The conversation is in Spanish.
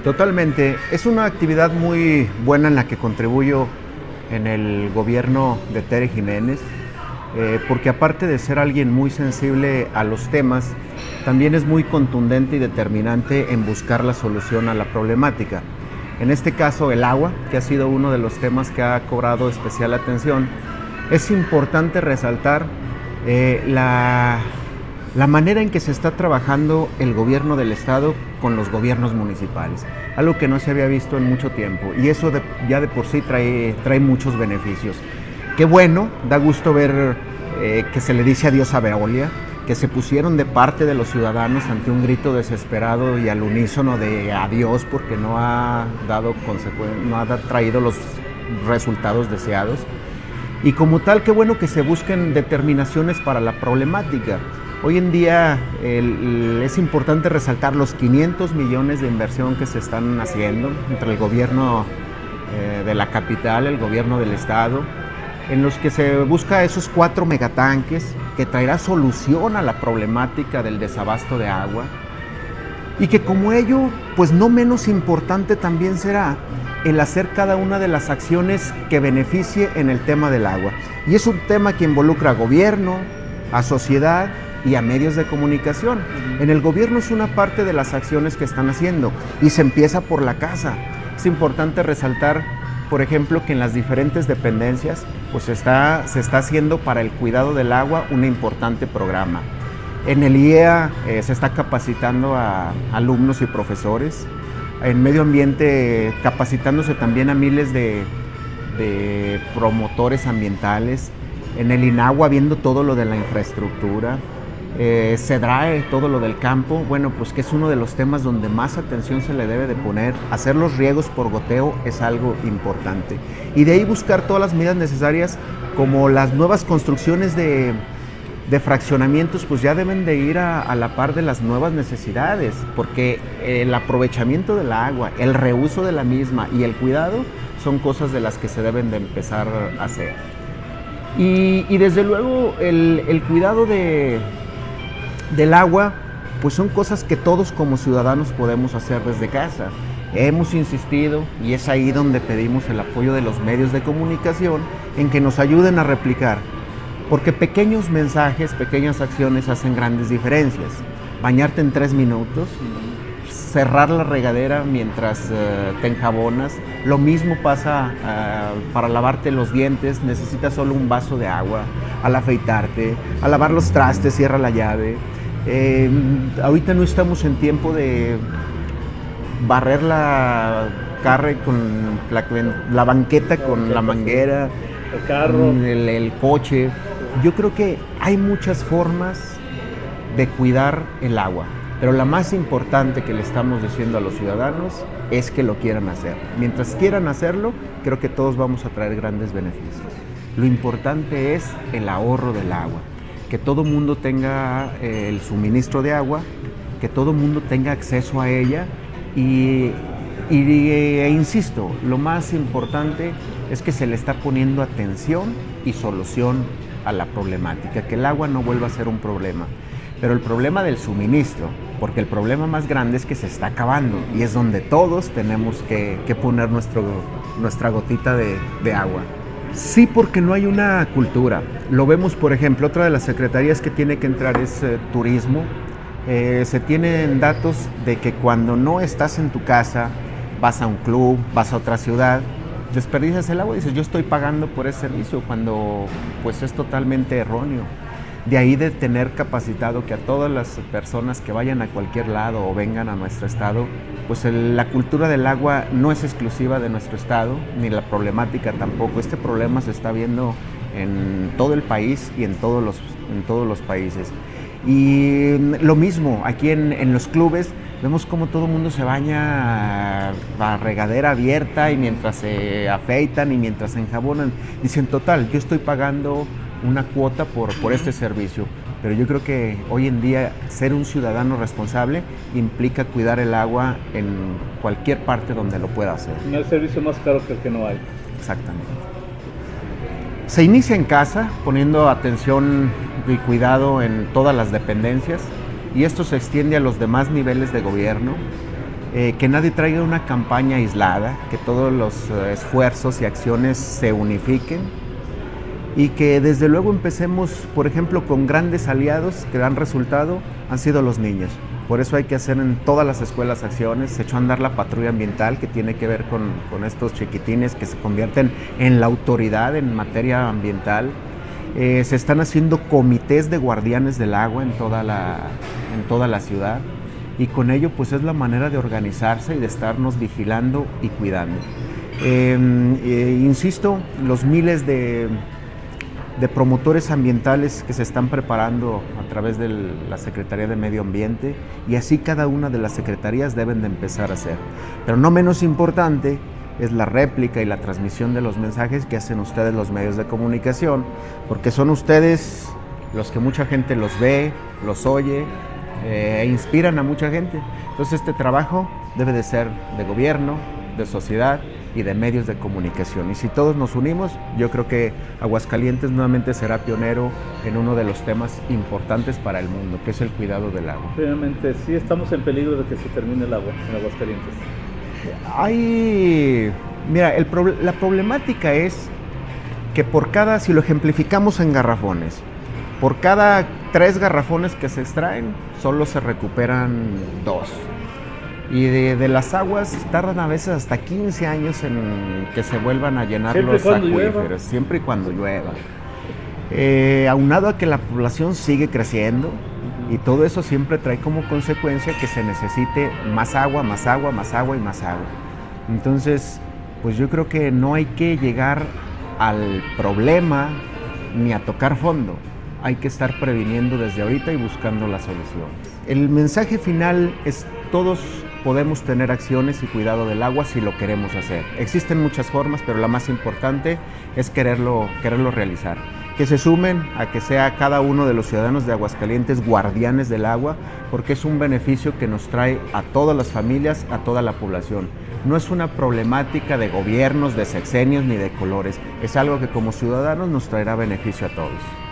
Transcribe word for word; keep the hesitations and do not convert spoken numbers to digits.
Totalmente. Es una actividad muy buena en la que contribuyo en el gobierno de Tere Jiménez, eh, porque aparte de ser alguien muy sensible a los temas, también es muy contundente y determinante en buscar la solución a la problemática. En este caso, el agua, que ha sido uno de los temas que ha cobrado especial atención. Es importante resaltar eh, la, la manera en que se está trabajando el gobierno del estado con los gobiernos municipales, algo que no se había visto en mucho tiempo, y eso de, ya de por sí trae, trae muchos beneficios. Qué bueno, da gusto ver eh, que se le dice adiós a Veolia, que se pusieron de parte de los ciudadanos ante un grito desesperado y al unísono de adiós porque no ha dado no ha traído los resultados deseados. Y como tal, qué bueno que se busquen determinaciones para la problemática. Hoy en día el, es importante resaltar los quinientos millones de inversión que se están haciendo entre el gobierno eh, de la capital, el gobierno del estado, en los que se busca esos cuatro megatanques que traerá solución a la problemática del desabasto de agua, y que como ello, pues no menos importante también será el hacer cada una de las acciones que beneficie en el tema del agua. Y es un tema que involucra a gobierno, a sociedad y a medios de comunicación. En el gobierno es una parte de las acciones que están haciendo y se empieza por la casa. Es importante resaltar, por ejemplo, que en las diferentes dependencias pues está, se está haciendo para el cuidado del agua un importante programa. En el I E A eh, se está capacitando a alumnos y profesores. En medio ambiente capacitándose también a miles de, de promotores ambientales. En el INAHUA viendo todo lo de la infraestructura. Eh, CEDRAE, todo lo del campo, bueno, pues que es uno de los temas donde más atención se le debe de poner. Hacer los riegos por goteo es algo importante. Y de ahí buscar todas las medidas necesarias, como las nuevas construcciones de, de fraccionamientos, pues ya deben de ir a, a la par de las nuevas necesidades, porque el aprovechamiento del agua, el reuso de la misma y el cuidado son cosas de las que se deben de empezar a hacer. Y, y desde luego el, el cuidado de... del agua, pues son cosas que todos como ciudadanos podemos hacer desde casa. Hemos insistido, y es ahí donde pedimos el apoyo de los medios de comunicación, en que nos ayuden a replicar, porque pequeños mensajes, pequeñas acciones hacen grandes diferencias. Bañarte en tres minutos, cerrar la regadera mientras uh, te enjabonas. Lo mismo pasa uh, para lavarte los dientes, necesitas solo un vaso de agua. Al afeitarte, al lavar los trastes, cierra la llave. Eh, ahorita no estamos en tiempo de barrer la carre con la, la banqueta con la manguera, el carro, el, el coche. Yo creo que hay muchas formas de cuidar el agua, pero la más importante que le estamos diciendo a los ciudadanos es que lo quieran hacer. Mientras quieran hacerlo, creo que todos vamos a traer grandes beneficios. Lo importante es el ahorro del agua, que todo mundo tenga eh, el suministro de agua, que todo mundo tenga acceso a ella y, y e, insisto, lo más importante es que se le está poniendo atención y solución a la problemática, que el agua no vuelva a ser un problema, pero el problema del suministro, porque el problema más grande es que se está acabando y es donde todos tenemos que, que poner nuestro, nuestra gotita de, de agua. Sí, porque no hay una cultura. Lo vemos, por ejemplo, otra de las secretarías que tiene que entrar es eh, turismo. Eh, se tienen datos de que cuando no estás en tu casa, vas a un club, vas a otra ciudad, desperdicias el agua y dices, yo estoy pagando por ese servicio, cuando pues es totalmente erróneo. De ahí de tener capacitado que a todas las personas que vayan a cualquier lado o vengan a nuestro estado, pues el, la cultura del agua no es exclusiva de nuestro estado, ni la problemática tampoco. Este problema se está viendo en todo el país y en todos los, en todos los países. Y lo mismo, aquí en, en los clubes, vemos cómo todo el mundo se baña a regadera abierta y mientras se afeitan y mientras se enjabonan. Dicen, total, yo estoy pagando una cuota por, por este servicio, pero yo creo que hoy en día ser un ciudadano responsable implica cuidar el agua en cualquier parte donde lo pueda hacer. No hay servicio más caro que el que no hay. Exactamente. Se inicia en casa, poniendo atención y cuidado en todas las dependencias, y esto se extiende a los demás niveles de gobierno. eh, que nadie traiga una campaña aislada, que todos los eh, esfuerzos y acciones se unifiquen y que desde luego empecemos, por ejemplo, con grandes aliados que dan resultado, han sido los niños. Por eso hay que hacer en todas las escuelas acciones. Se echó a andar la patrulla ambiental, que tiene que ver con, con estos chiquitines que se convierten en la autoridad en materia ambiental. Eh, se están haciendo comités de guardianes del agua en toda la, en toda la ciudad, y con ello pues es la manera de organizarse y de estarnos vigilando y cuidando. Eh, eh, insisto, los miles de de promotores ambientales que se están preparando a través de la Secretaría de Medio Ambiente, y así cada una de las secretarías deben de empezar a hacer. Pero no menos importante es la réplica y la transmisión de los mensajes que hacen ustedes, los medios de comunicación, porque son ustedes los que mucha gente los ve, los oye eh, e inspiran a mucha gente. Entonces este trabajo debe de ser de gobierno, de sociedad y de medios de comunicación, y si todos nos unimos, yo creo que Aguascalientes nuevamente será pionero en uno de los temas importantes para el mundo, que es el cuidado del agua. Finalmente, sí estamos en peligro de que se termine el agua en Aguascalientes. Hay, mira, el, la problemática es que por cada, si lo ejemplificamos en garrafones, por cada tres garrafones que se extraen, solo se recuperan dos. Y de, de las aguas tardan a veces hasta quince años en que se vuelvan a llenar siempre los acuíferos, llueva. siempre y cuando llueva. Eh, aunado a que la población sigue creciendo, uh-huh. y todo eso siempre trae como consecuencia que se necesite más agua, más agua, más agua y más agua. Entonces, pues yo creo que no hay que llegar al problema ni a tocar fondo. Hay que estar previniendo desde ahorita y buscando las soluciones. El mensaje final es: todos podemos tener acciones y cuidado del agua si lo queremos hacer. Existen muchas formas, pero la más importante es quererlo, quererlo realizar. Que se sumen a que sea cada uno de los ciudadanos de Aguascalientes guardianes del agua, porque es un beneficio que nos trae a todas las familias, a toda la población. No es una problemática de gobiernos, de sexenios ni de colores. Es algo que como ciudadanos nos traerá beneficio a todos.